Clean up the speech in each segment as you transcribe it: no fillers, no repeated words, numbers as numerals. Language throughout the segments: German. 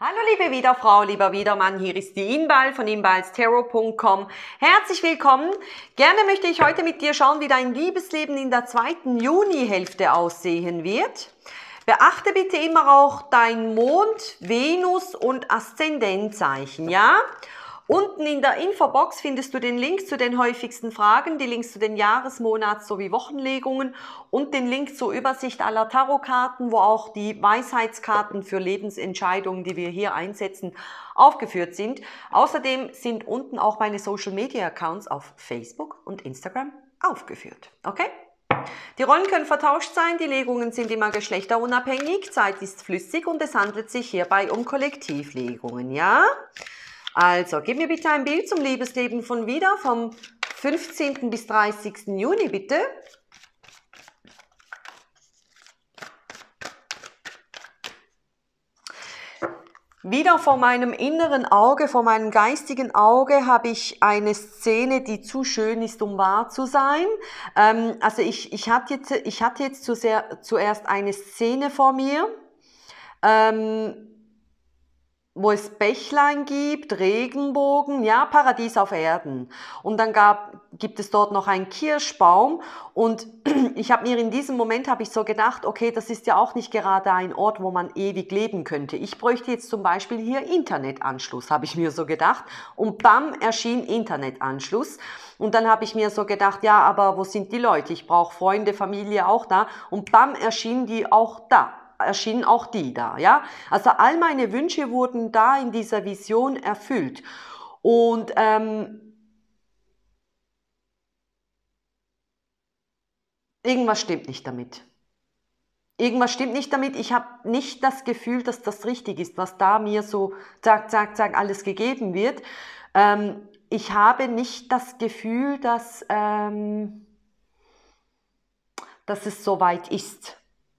Hallo liebe Wiederfrau, lieber Wiedermann, hier ist die Inbal von inbalstarot.com. Herzlich willkommen. Gerne möchte ich heute mit dir schauen, wie dein Liebesleben in der zweiten Junihälfte aussehen wird. Beachte bitte immer auch dein Mond, Venus und Aszendentzeichen, ja? Unten in der Infobox findest du den Link zu den häufigsten Fragen, die Links zu den Jahres-, Monats- sowie Wochenlegungen und den Link zur Übersicht aller Tarotkarten, wo auch die Weisheitskarten für Lebensentscheidungen, die wir hier einsetzen, aufgeführt sind. Außerdem sind unten auch meine Social-Media-Accounts auf Facebook und Instagram aufgeführt. Okay? Die Rollen können vertauscht sein, die Legungen sind immer geschlechterunabhängig, Zeit ist flüssig und es handelt sich hierbei um Kollektivlegungen, ja? Also, gib mir bitte ein Bild zum Liebesleben von Vida vom 15. bis 30. Juni, bitte. Wieder vor meinem inneren Auge, vor meinem geistigen Auge habe ich eine Szene, die zu schön ist, um wahr zu sein. Also ich hatte jetzt zuerst eine Szene vor mir, wo es Bächlein gibt, Regenbogen, ja, Paradies auf Erden. Und dann gibt es dort noch einen Kirschbaum und ich habe mir in diesem Moment so gedacht, okay, das ist ja auch nicht gerade ein Ort, wo man ewig leben könnte. Ich bräuchte jetzt zum Beispiel hier Internetanschluss, habe ich mir so gedacht. Und bam, erschien Internetanschluss. Und dann habe ich mir so gedacht, ja, aber wo sind die Leute? Ich brauche Freunde, Familie auch da. Und bam, erschienen die auch da. Erschienen auch die da, ja. Also all meine Wünsche wurden da in dieser Vision erfüllt. Und irgendwas stimmt nicht damit. Irgendwas stimmt nicht damit. Ich habe nicht das Gefühl, dass das richtig ist, was da mir so zack, zack, zack alles gegeben wird. Ich habe nicht das Gefühl, dass es soweit ist.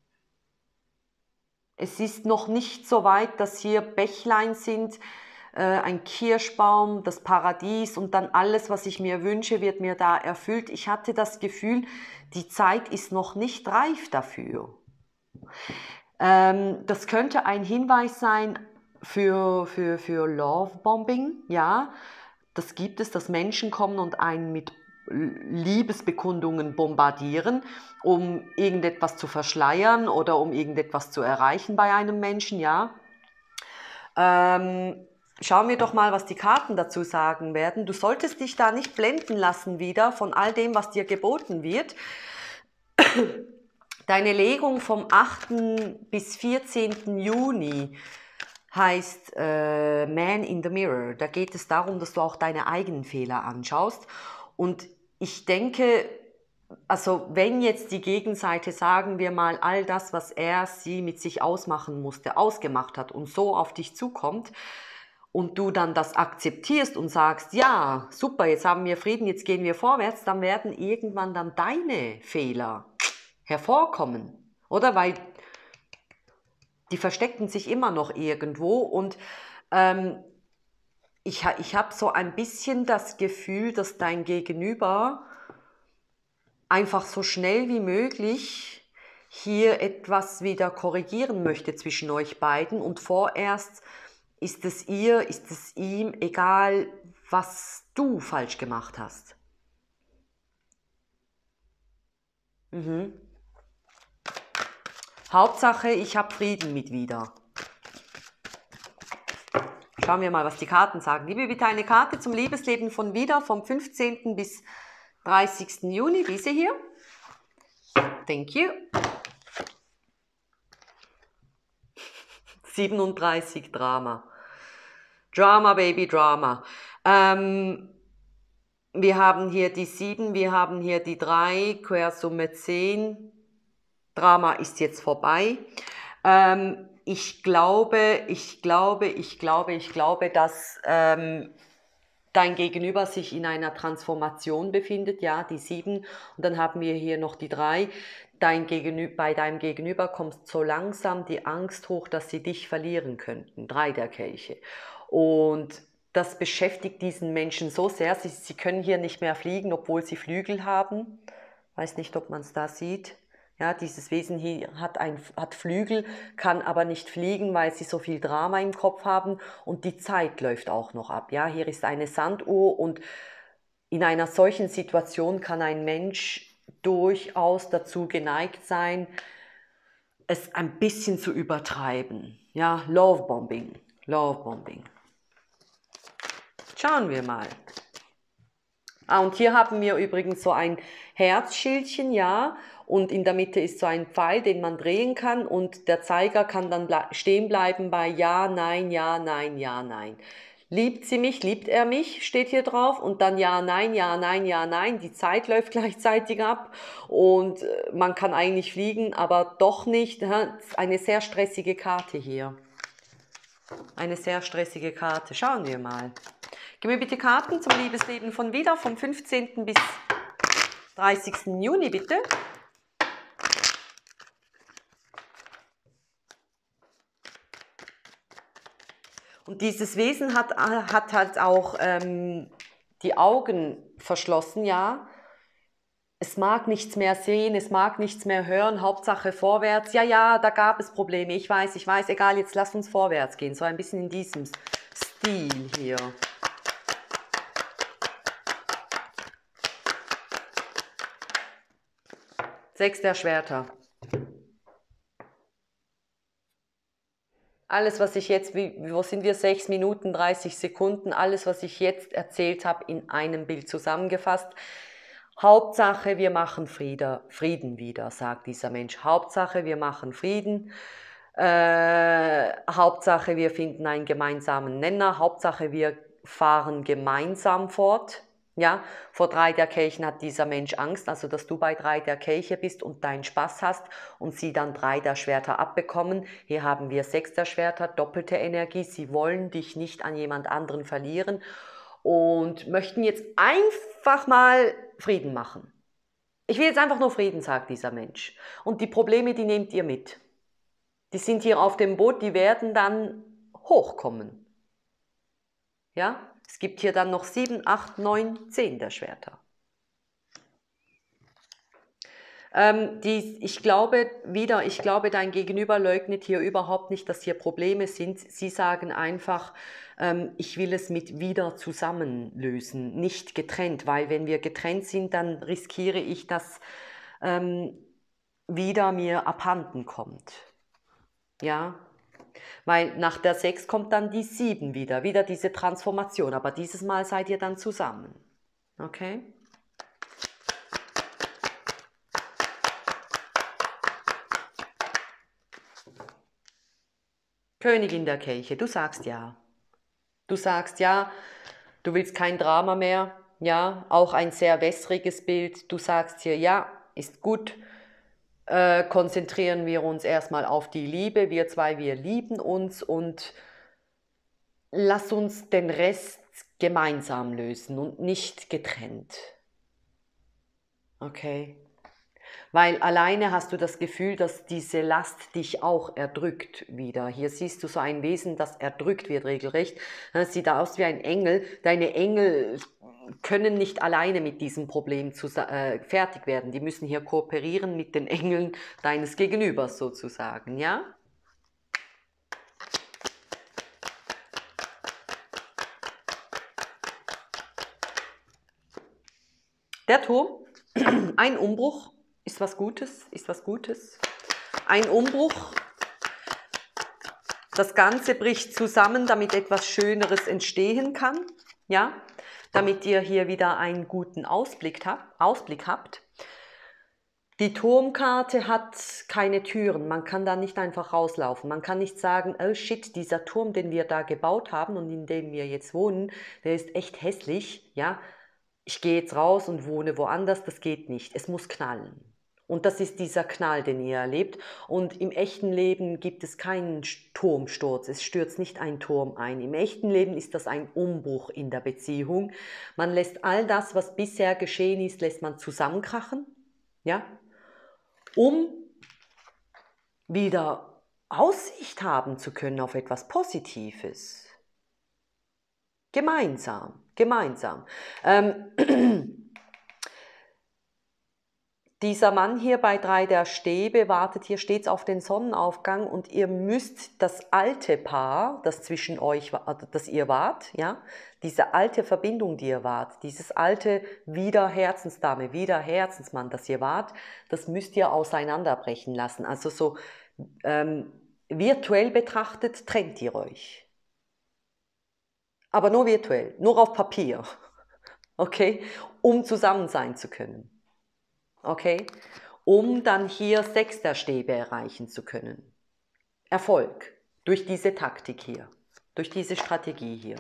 Es ist noch nicht so weit, dass hier Bächlein sind, ein Kirschbaum, das Paradies und dann alles, was ich mir wünsche, wird mir da erfüllt. Ich hatte das Gefühl, die Zeit ist noch nicht reif dafür. Das könnte ein Hinweis sein für Lovebombing, ja. Das gibt es, dass Menschen kommen und einen mit Liebesbekundungen bombardieren, um irgendetwas zu verschleiern oder um irgendetwas zu erreichen bei einem Menschen, ja. Schauen wir doch mal, was die Karten dazu sagen werden. Du solltest dich da nicht blenden lassen wieder von all dem, was dir geboten wird. Deine Legung vom 8. bis 14. Juni heißt Man in the Mirror. Da geht es darum, dass du auch deine eigenen Fehler anschaust. Und ich denke, also wenn jetzt die Gegenseite, sagen wir mal, all das, was sie mit sich ausmachen musste, ausgemacht hat und so auf dich zukommt und du dann das akzeptierst und sagst, ja, super, jetzt haben wir Frieden, jetzt gehen wir vorwärts, dann werden irgendwann dann deine Fehler hervorkommen, oder? Weil die verstecken sich immer noch irgendwo und ich habe so ein bisschen das Gefühl, dass dein Gegenüber einfach so schnell wie möglich hier etwas wieder korrigieren möchte zwischen euch beiden und vorerst ist es ihm egal, was du falsch gemacht hast. Hauptsache, ich habe Frieden mit wieder. Schauen wir mal, was die Karten sagen. Gib mir bitte eine Karte zum Liebesleben von Vida vom 15. bis 30. Juni, diese hier. Thank you. 37 Drama. Drama, Baby, Drama. Wir haben hier die 7, wir haben hier die 3, Quersumme 10. Drama ist jetzt vorbei. Ich glaube, dass dein Gegenüber sich in einer Transformation befindet, ja, die 7. Und dann haben wir hier noch die 3. Bei deinem Gegenüber kommt so langsam die Angst hoch, dass sie dich verlieren könnten. 3 der Kelche. Und das beschäftigt diesen Menschen so sehr, sie können hier nicht mehr fliegen, obwohl sie Flügel haben. Weiß nicht, ob man es da sieht. Ja, dieses Wesen hier hat Flügel, kann aber nicht fliegen, weil sie so viel Drama im Kopf haben und die Zeit läuft auch noch ab. Ja, hier ist eine Sanduhr und in einer solchen Situation kann ein Mensch durchaus dazu geneigt sein, es ein bisschen zu übertreiben. Ja, Lovebombing, Lovebombing. Schauen wir mal. Und hier haben wir übrigens so ein Herzschildchen, ja, und in der Mitte ist so ein Pfeil, den man drehen kann und der Zeiger kann dann stehen bleiben bei Ja, Nein, Ja, Nein, Ja, Nein. Liebt sie mich, liebt er mich, steht hier drauf und dann Ja, Nein, Ja, Nein, Ja, Nein. Die Zeit läuft gleichzeitig ab und man kann eigentlich fliegen, aber doch nicht. Eine sehr stressige Karte hier. Eine sehr stressige Karte. Schauen wir mal. Gib mir bitte Karten zum Liebesleben von Widder vom 15. bis 30. Juni, bitte. Und dieses Wesen hat halt auch die Augen verschlossen, ja. Es mag nichts mehr sehen, es mag nichts mehr hören, Hauptsache vorwärts. Ja, ja, da gab es Probleme, ich weiß, egal, jetzt lass uns vorwärts gehen. So ein bisschen in diesem Stil hier. Sechs der Schwerter. Alles, was ich jetzt, wo sind wir, 6 Minuten, 30 Sekunden, alles, was ich jetzt erzählt habe, in einem Bild zusammengefasst. Hauptsache, wir machen Frieden wieder, sagt dieser Mensch. Hauptsache, wir machen Frieden. Hauptsache, wir finden einen gemeinsamen Nenner. Hauptsache, wir fahren gemeinsam fort. Ja, vor 3 der Kelchen hat dieser Mensch Angst, also dass du bei 3 der Kelche bist und deinen Spaß hast und sie dann 3 der Schwerter abbekommen. Hier haben wir 6 der Schwerter, doppelte Energie. Sie wollen dich nicht an jemand anderen verlieren und möchten jetzt einfach mal Frieden machen. Ich will jetzt einfach nur Frieden, sagt dieser Mensch. Und die Probleme, die nehmt ihr mit. Die sind hier auf dem Boot, die werden dann hochkommen. Ja? Es gibt hier dann noch 7, 8, 9, 10 der Schwerter. Ich glaube, dein Gegenüber leugnet hier überhaupt nicht, dass hier Probleme sind. Sie sagen einfach, ich will es mit wieder zusammenlösen, nicht getrennt, weil wenn wir getrennt sind, dann riskiere ich, dass wieder mir abhanden kommt. Ja, weil nach der 6 kommt dann die 7 wieder diese Transformation, aber dieses Mal seid ihr dann zusammen. Okay? Königin der Kelche, du sagst ja. Du sagst ja, du willst kein Drama mehr, ja, auch ein sehr wässriges Bild. Du sagst hier, ja, ist gut, konzentrieren wir uns erstmal auf die Liebe. Wir zwei, wir lieben uns und lass uns den Rest gemeinsam lösen und nicht getrennt. Okay? Weil alleine hast du das Gefühl, dass diese Last dich auch erdrückt wieder. Hier siehst du so ein Wesen, das erdrückt wird regelrecht. Das sieht aus wie ein Engel. Deine Engel können nicht alleine mit diesem Problem fertig werden. Die müssen hier kooperieren mit den Engeln deines Gegenübers sozusagen, ja? Der Turm, ein Umbruch ist was Gutes, ist was Gutes. Ein Umbruch, das Ganze bricht zusammen, damit etwas Schöneres entstehen kann, ja, damit ihr hier wieder einen guten Ausblick habt. Die Turmkarte hat keine Türen, man kann da nicht einfach rauslaufen. Man kann nicht sagen, oh shit, dieser Turm, den wir da gebaut haben und in dem wir jetzt wohnen, der ist echt hässlich, ja. Ich gehe jetzt raus und wohne woanders, das geht nicht. Es muss knallen. Und das ist dieser Knall, den ihr erlebt. Und im echten Leben gibt es keinen Turmsturz. Es stürzt nicht ein Turm ein. Im echten Leben ist das ein Umbruch in der Beziehung. Man lässt all das, was bisher geschehen ist, lässt man zusammenkrachen, ja, um wieder Aussicht haben zu können auf etwas Positives. Gemeinsam. Dieser Mann hier bei 3 der Stäbe wartet hier stets auf den Sonnenaufgang und ihr müsst das alte Paar, das zwischen euch, das ihr wart, ja, diese alte Verbindung, die ihr wart, dieses alte wieder Herzensdame, wieder Herzensmann, das ihr wart, das müsst ihr auseinanderbrechen lassen. Also so virtuell betrachtet trennt ihr euch. Aber nur virtuell, nur auf Papier, okay, um zusammen sein zu können. Okay, um dann hier 6 der Stäbe erreichen zu können. Erfolg durch diese Taktik hier, durch diese Strategie hier.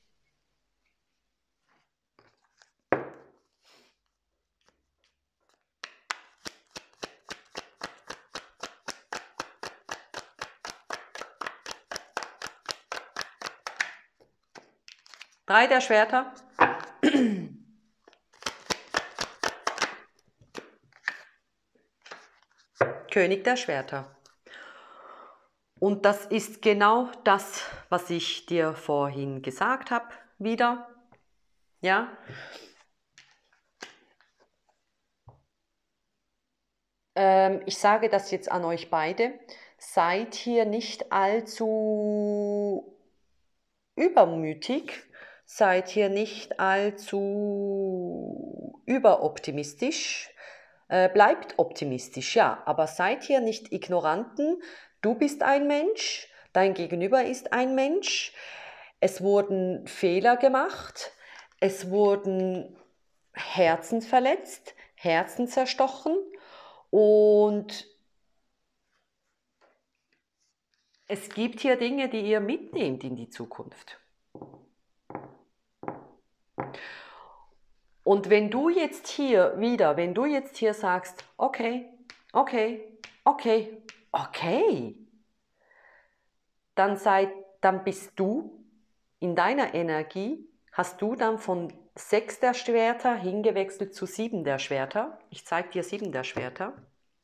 Drei der Schwerter. König der Schwerter. Und das ist genau das, was ich dir vorhin gesagt habe, wieder. Ja. Ich sage das jetzt an euch beide. Seid hier nicht allzu übermütig, seid hier nicht allzu überoptimistisch. Bleibt optimistisch, ja, aber seid hier nicht Ignoranten. Du bist ein Mensch, dein Gegenüber ist ein Mensch. Es wurden Fehler gemacht, es wurden Herzen verletzt, Herzen zerstochen und es gibt hier Dinge, die ihr mitnehmt in die Zukunft. Und wenn du jetzt hier sagst, okay, dann bist du in deiner Energie, hast du dann von 6 der Schwerter hingewechselt zu 7 der Schwerter. Ich zeige dir 7 der Schwerter.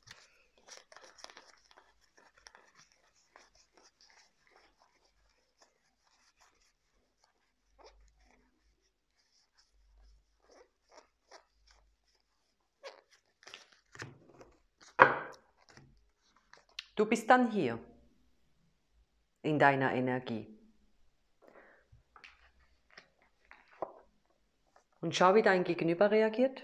Du bist dann hier in deiner Energie. Und schau, wie dein Gegenüber reagiert.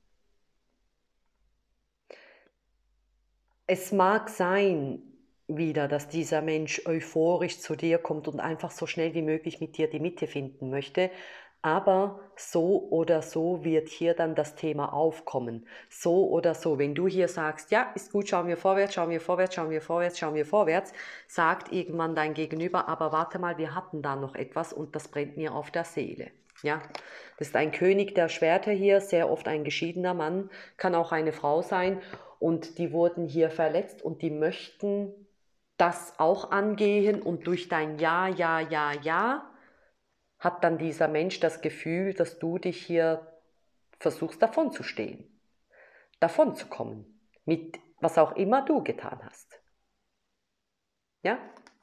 Es mag sein wieder, dass dieser Mensch euphorisch zu dir kommt und einfach so schnell wie möglich mit dir die Mitte finden möchte. Aber so oder so wird hier dann das Thema aufkommen. So oder so, wenn du hier sagst, ja, ist gut, schauen wir vorwärts, schauen wir vorwärts, schauen wir vorwärts, schauen wir vorwärts, sagt irgendwann dein Gegenüber, aber warte mal, wir hatten da noch etwas und das brennt mir auf der Seele. Ja, das ist ein König der Schwerter hier, sehr oft ein geschiedener Mann, kann auch eine Frau sein und die wurden hier verletzt und die möchten das auch angehen und durch dein Ja, Ja, Ja, Ja hat dann dieser Mensch das Gefühl, dass du dich hier versuchst davon zu stehen, davon zu kommen, mit was auch immer du getan hast. Ja?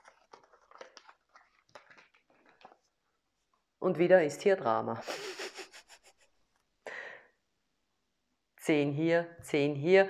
Und wieder ist hier Drama. 10 hier, 10 hier.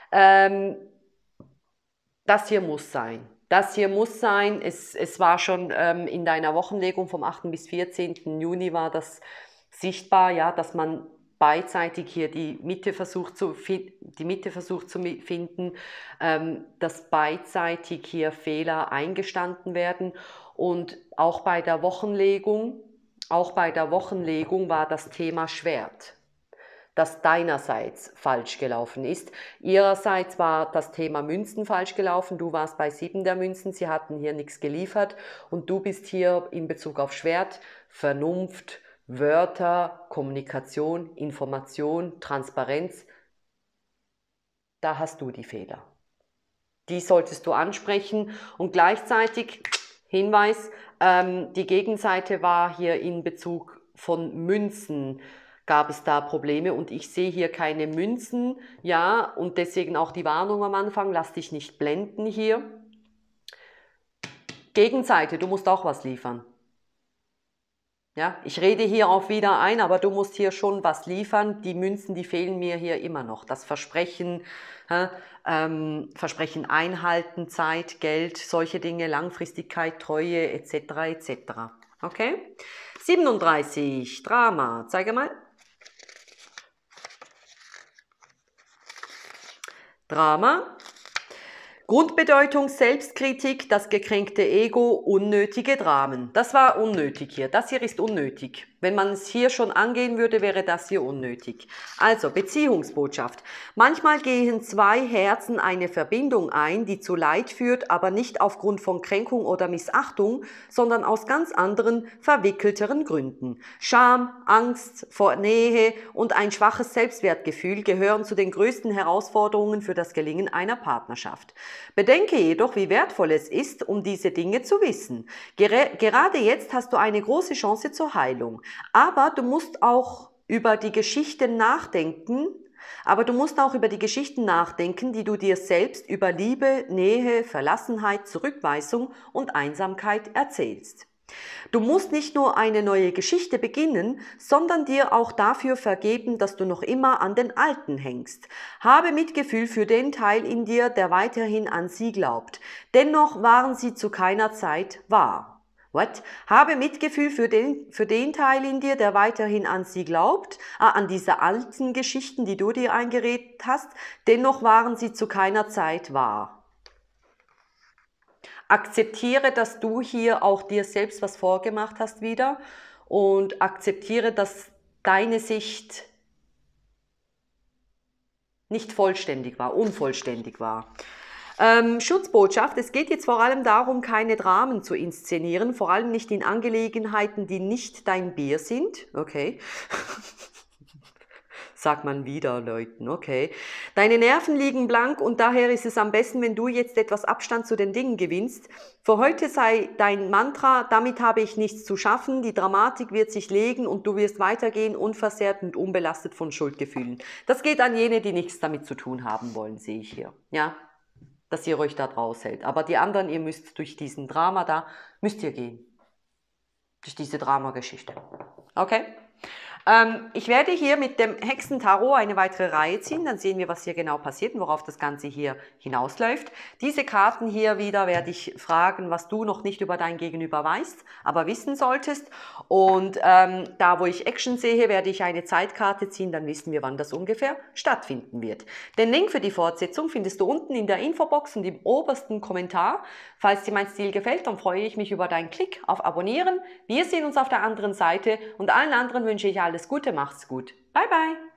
Das hier muss sein. Das hier muss sein. Es war schon in deiner Wochenlegung vom 8. bis 14. Juni war das sichtbar, ja, dass man beidseitig hier die Mitte versucht zu finden, dass beidseitig hier Fehler eingestanden werden. Und auch bei der Wochenlegung war das Thema Schwert, das deinerseits falsch gelaufen ist. Ihrerseits war das Thema Münzen falsch gelaufen. Du warst bei 7 der Münzen, sie hatten hier nichts geliefert. Und du bist hier in Bezug auf Schwert, Vernunft, Wörter, Kommunikation, Information, Transparenz. Da hast du die Fehler. Die solltest du ansprechen und gleichzeitig, Hinweis, die Gegenseite war hier in Bezug von Münzen, gab es da Probleme und ich sehe hier keine Münzen, ja, und deswegen auch die Warnung am Anfang, lass dich nicht blenden hier. Gegenseite, du musst auch was liefern. Ja, ich rede hier auch wieder ein, aber du musst hier schon was liefern. Die Münzen, die fehlen mir hier immer noch. Das Versprechen, Versprechen einhalten, Zeit, Geld, solche Dinge, Langfristigkeit, Treue etc. etc. Okay? 37, Drama. Zeige mal. Drama. Grundbedeutung Selbstkritik, das gekränkte Ego, unnötige Dramen. Das war unnötig hier. Das hier ist unnötig. Wenn man es hier schon angehen würde, wäre das hier unnötig. Also, Beziehungsbotschaft. Manchmal gehen zwei Herzen eine Verbindung ein, die zu Leid führt, aber nicht aufgrund von Kränkung oder Missachtung, sondern aus ganz anderen, verwickelteren Gründen. Scham, Angst vor Nähe und ein schwaches Selbstwertgefühl gehören zu den größten Herausforderungen für das Gelingen einer Partnerschaft. Bedenke jedoch, wie wertvoll es ist, um diese Dinge zu wissen. Gerade jetzt hast du eine große Chance zur Heilung. Aber du musst auch über die Geschichten nachdenken, die du dir selbst über Liebe, Nähe, Verlassenheit, Zurückweisung und Einsamkeit erzählst. Du musst nicht nur eine neue Geschichte beginnen, sondern dir auch dafür vergeben, dass du noch immer an den Alten hängst. Habe Mitgefühl für den Teil in dir, der weiterhin an sie glaubt. Dennoch waren sie zu keiner Zeit wahr. What? Habe Mitgefühl für den Teil in dir, der weiterhin an sie glaubt, an diese alten Geschichten, die du dir eingeredet hast. Dennoch waren sie zu keiner Zeit wahr. Akzeptiere, dass du hier auch dir selbst was vorgemacht hast wieder und akzeptiere, dass deine Sicht nicht vollständig war, unvollständig war. Schutzbotschaft, es geht jetzt vor allem darum, keine Dramen zu inszenieren, vor allem nicht in Angelegenheiten, die nicht dein Bier sind. Okay. Sagt man wieder Leuten, okay. Deine Nerven liegen blank und daher ist es am besten, wenn du jetzt etwas Abstand zu den Dingen gewinnst. Für heute sei dein Mantra, damit habe ich nichts zu schaffen, die Dramatik wird sich legen und du wirst weitergehen, unversehrt und unbelastet von Schuldgefühlen. Das geht an jene, die nichts damit zu tun haben wollen, sehe ich hier, ja. Dass ihr euch da draus hält. Aber die anderen, ihr müsst durch diesen Drama da, müsst ihr gehen. Durch diese Dramageschichte. Okay? Ich werde hier mit dem Hexentarot eine weitere Reihe ziehen, dann sehen wir, was hier genau passiert und worauf das Ganze hier hinausläuft. Diese Karten hier wieder werde ich fragen, was du noch nicht über dein Gegenüber weißt, aber wissen solltest. Und da, wo ich Action sehe, werde ich eine Zeitkarte ziehen, dann wissen wir, wann das ungefähr stattfinden wird. Den Link für die Fortsetzung findest du unten in der Infobox und im obersten Kommentar. Falls dir mein Stil gefällt, dann freue ich mich über deinen Klick auf Abonnieren. Wir sehen uns auf der anderen Seite und allen anderen wünsche ich alles Gute, macht's gut. Bye bye!